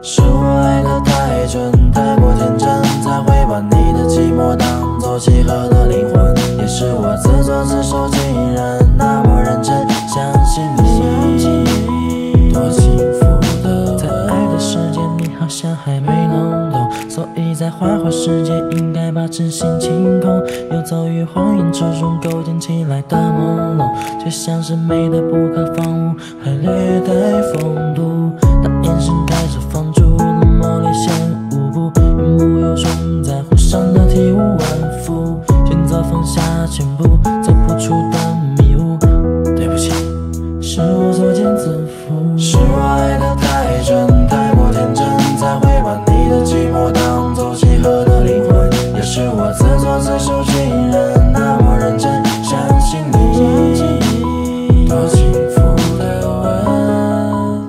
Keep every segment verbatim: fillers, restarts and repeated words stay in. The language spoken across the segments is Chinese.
是我爱得太蠢，太过天真，才会把你的寂寞当作契合的灵魂。也是我自作自受，竟然那么认真相信你，多幸福的吻。在爱的世界，你好像还没弄懂，所以在花花世界应该把真心清空。游走于谎言之中，构建起来的朦胧，却像是美的不可方物，还略带风度。当眼神开始放逐了魔力线舞步，言不由衷，在乎伤得体无完肤，选择放下全部，走不出的迷雾。对不起，是我作茧自缚，是我爱得太真，太过天真，才会把你的寂寞当作契合的灵魂。也是我自作自受，竟然那么认真相信你，多幸福的吻。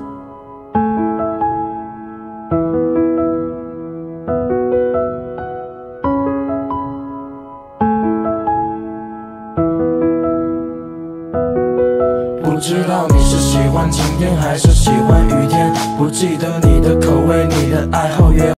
不知道你是喜欢晴天还是喜欢雨天，不记得你的口味，你的爱好约